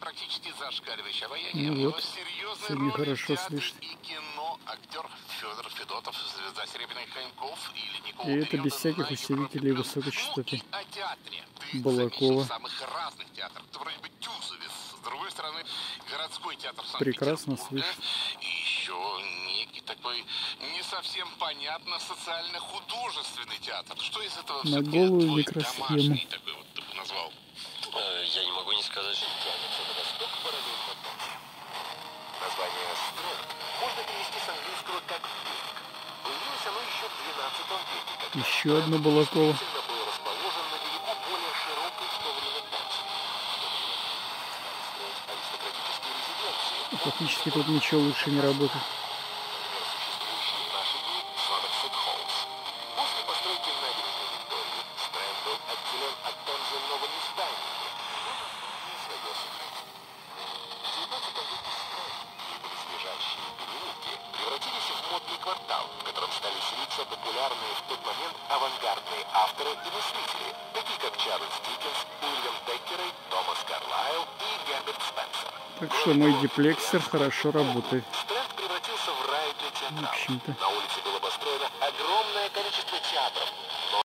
практически зашкаливающее обаяние. Ну вот, Серьезной сегодня роли хорошо в театре слышно. и кино актер Федор Федотов, звезда «Серебряных коньков» и «Ледникового И это без периода» всяких на усилителей Европе+. высокой Ну частоты. и о театре. Ты Балакова. замечен в самых разных театрах. Это вроде бы Тюзовец. С другой стороны, городской театр Прекрасно Санкт-Петербурга. слышно. И еще некий такой не совсем понятно социально-художественный театр. Что из этого На все-таки голую твой микросхему. домашний такой вот ты бы назвал? Я не могу не сказать, что тянется на восток параллельно ночи. Название «Строк» можно перевести с английского как «берег». Появилось оно еще в XII веке, когда Еще одна Балакова. действительно был расположен на берегу более широкой в то время дачи. Стали строить аристократические резиденции. Фактически тут ничего лучше не работает. Например, существующий в наши дни Somerset House. После постройки набережной Виктории Стрэнд был отделен от Темзы новыми зданиями. Свое сохранение. В 19 веке Стрэнд и близлежащие переулки превратились в модный квартал, в котором стали селиться популярные в тот момент авангардные авторы и мыслители, такие как Чарльз Диккенс, Уильям Теккерей, Томас Карлайл и Герберт Спенсер. Так что мой диплексер хорошо работает. Стрэнд превратился в рай для В театралов. общем-то. На улице было построено огромное количество театров,